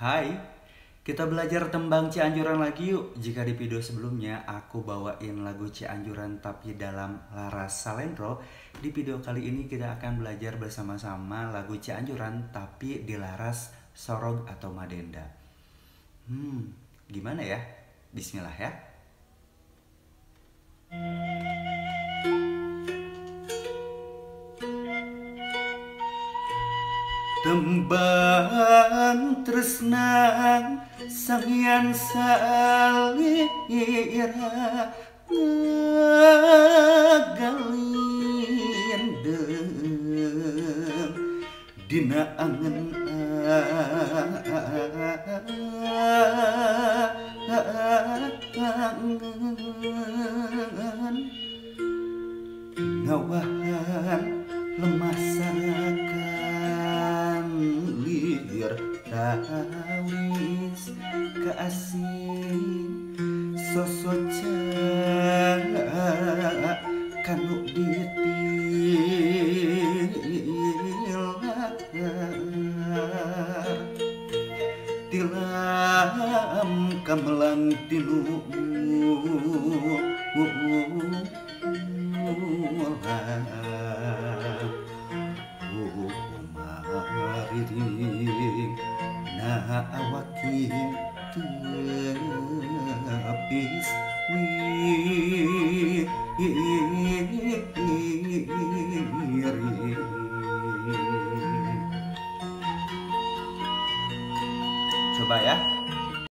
Hai, kita belajar tembang Cianjuran lagi yuk. Jika di video sebelumnya aku bawain lagu Cianjuran tapi dalam laras Salendro, di video kali ini kita akan belajar bersama-sama lagu Cianjuran tapi di laras Sorog atau Madenda. Gimana ya? Bismillah ya. Tembang tresnang samyan salira ngagalindeng dina angen angen ngawahan lemah sarakan lir tawis keasing sosoca kanu ditilar tilam kamelang tilu mariring na awakin tepis